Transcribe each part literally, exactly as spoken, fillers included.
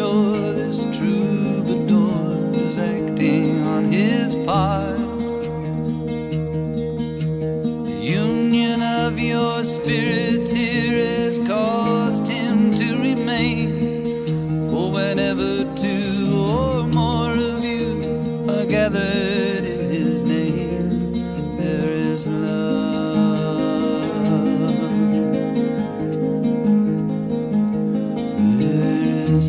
sure this troubadour is acting on his part. The union of your spirits here has caused him to remain. For whenever two or more of you are gathered in his name, there is love. There is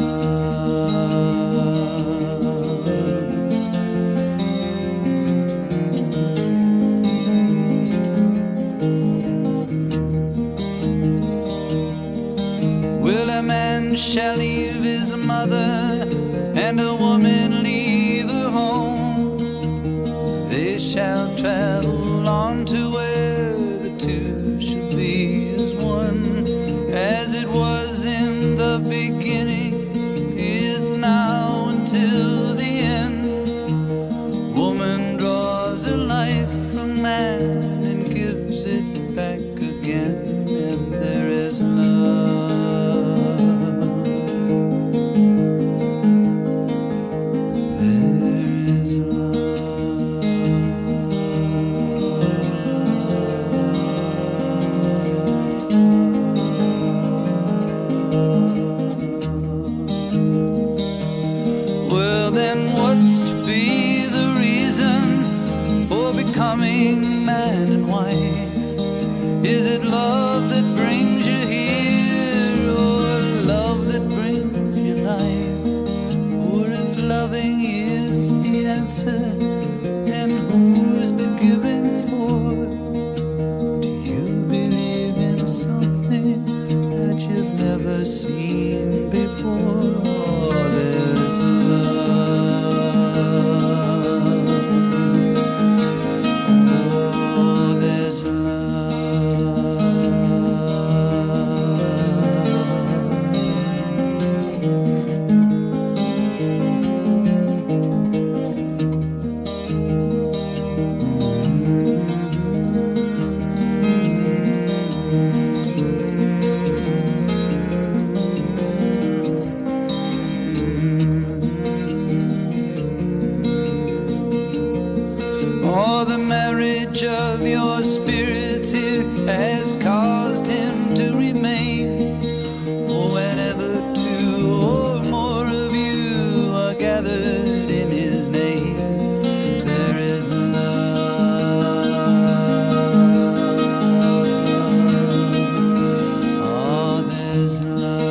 Will a man shall leave his mother, and a woman leave her home? They shall travel on to where the two shall be as one. As it was in the beginning, is now until the end. Woman draws her life from man and gives it back again, and there is love. Well, then what's to be the reason for becoming man and wife? Is it love that brings you here, or love that brings you life? Or if loving is the answer, then who's the giving for? Do you believe in something that you've never seen before? Oh, there's Oh, there's Oh, the marriage of your spirits here has caused him to remain. For whenever two or more of you are gathered in his name, there is love. Oh, there's love.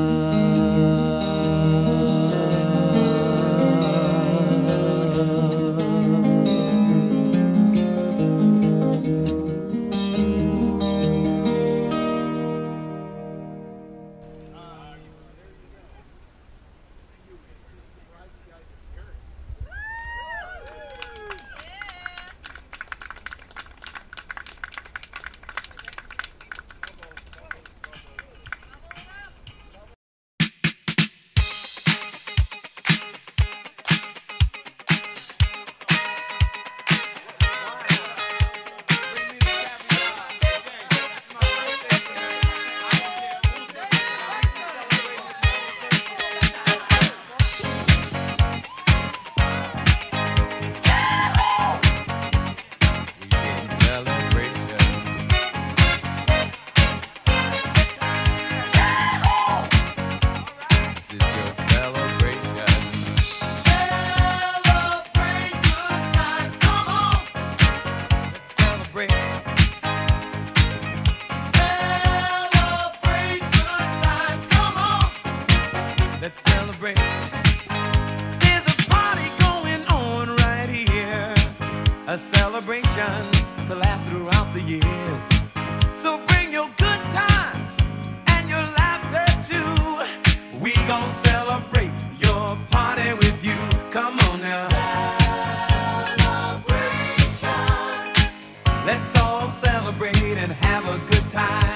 A celebration to last throughout the years. So bring your good times and your laughter too. We gon' celebrate your party with you. Come on now. Celebration. Let's all celebrate and have a good time.